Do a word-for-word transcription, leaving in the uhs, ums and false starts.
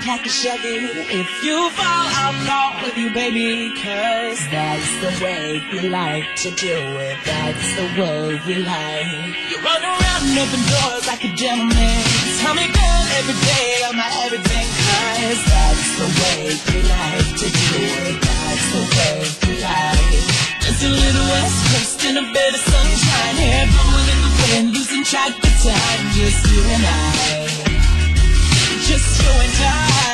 pack a Chevy. If you fall, I'll fall with you, baby, cause that's the way we like to do it. That's the way we like. You run around and open doors like a gentleman. Tell me, girl, every day I'm my everything, cause that's the way we like to do it. That's the way we like. Just a little West Coast and a bit of sunshine. Hair blowing in the wind, losing track of time. Just you and I. Just you and I.